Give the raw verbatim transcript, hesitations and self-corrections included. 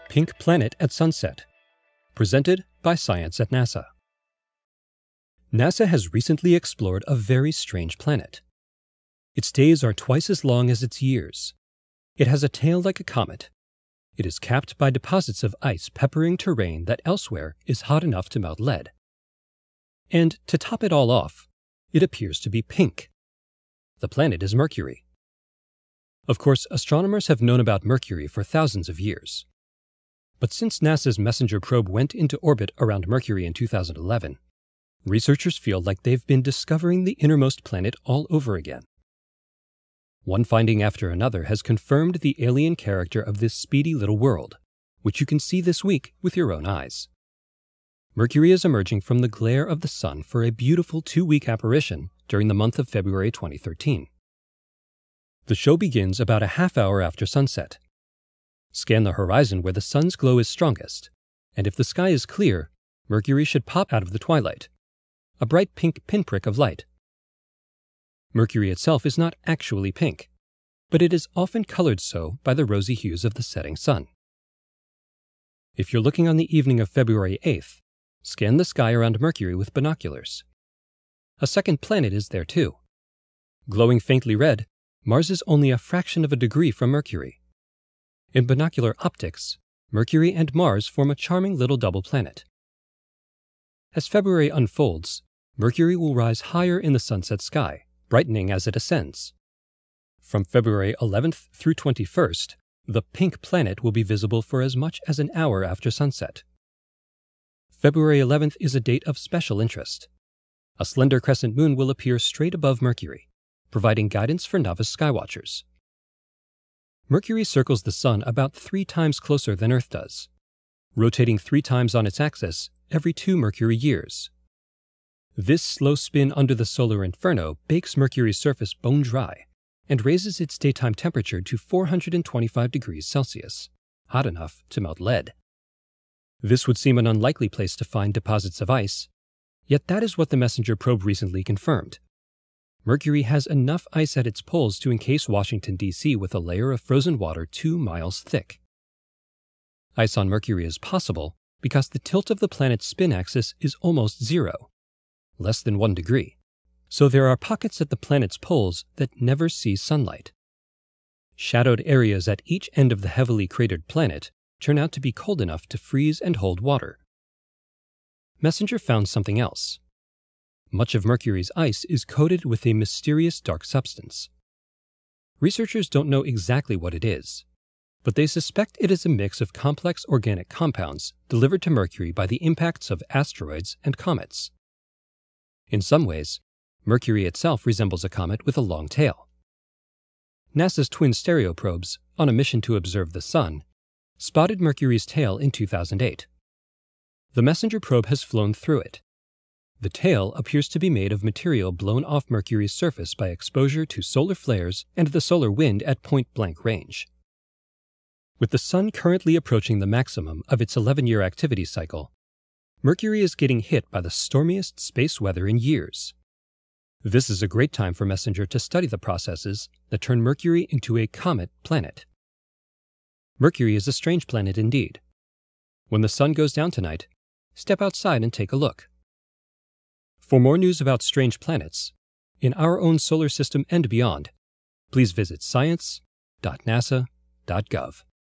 Pink Planet at Sunset, presented by Science at NASA. NASA has recently explored a very strange planet. Its days are twice as long as its years. It has a tail like a comet. It is capped by deposits of ice peppering terrain that elsewhere is hot enough to melt lead. And to top it all off, it appears to be pink. The planet is Mercury. Of course, astronomers have known about Mercury for thousands of years. But since NASA's MESSENGER probe went into orbit around Mercury in two thousand eleven, researchers feel like they've been discovering the innermost planet all over again. One finding after another has confirmed the alien character of this speedy little world, which you can see this week with your own eyes. Mercury is emerging from the glare of the sun for a beautiful two-week apparition during the month of February twenty thirteen. The show begins about a half hour after sunset. Scan the horizon where the sun's glow is strongest, and if the sky is clear, Mercury should pop out of the twilight, a bright pink pinprick of light. Mercury itself is not actually pink, but it is often colored so by the rosy hues of the setting sun. If you're looking on the evening of February eighth, scan the sky around Mercury with binoculars. A second planet is there too. Glowing faintly red, Mars is only a fraction of a degree from Mercury. In binocular optics, Mercury and Mars form a charming little double planet. As February unfolds, Mercury will rise higher in the sunset sky, brightening as it ascends. From February eleventh through twenty-first, the pink planet will be visible for as much as an hour after sunset. February eleventh is a date of special interest. A slender crescent moon will appear straight above Mercury, providing guidance for novice skywatchers. Mercury circles the sun about three times closer than Earth does, rotating three times on its axis every two Mercury years. This slow spin under the solar inferno bakes Mercury's surface bone dry and raises its daytime temperature to four hundred twenty-five degrees Celsius, hot enough to melt lead. This would seem an unlikely place to find deposits of ice, yet that is what the MESSENGER probe recently confirmed. Mercury has enough ice at its poles to encase Washington, D C with a layer of frozen water two miles thick. Ice on Mercury is possible because the tilt of the planet's spin axis is almost zero, less than one degree, so there are pockets at the planet's poles that never see sunlight. Shadowed areas at each end of the heavily cratered planet turn out to be cold enough to freeze and hold water. MESSENGER found something else. Much of Mercury's ice is coated with a mysterious dark substance. Researchers don't know exactly what it is, but they suspect it is a mix of complex organic compounds delivered to Mercury by the impacts of asteroids and comets. In some ways, Mercury itself resembles a comet with a long tail. NASA's twin stereo probes, on a mission to observe the sun, spotted Mercury's tail in two thousand eight. The MESSENGER probe has flown through it. The tail appears to be made of material blown off Mercury's surface by exposure to solar flares and the solar wind at point-blank range. With the sun currently approaching the maximum of its eleven-year activity cycle, Mercury is getting hit by the stormiest space weather in years. This is a great time for MESSENGER to study the processes that turn Mercury into a comet planet. Mercury is a strange planet indeed. When the sun goes down tonight, step outside and take a look. For more news about strange planets, in our own solar system and beyond, please visit science dot nasa dot gov.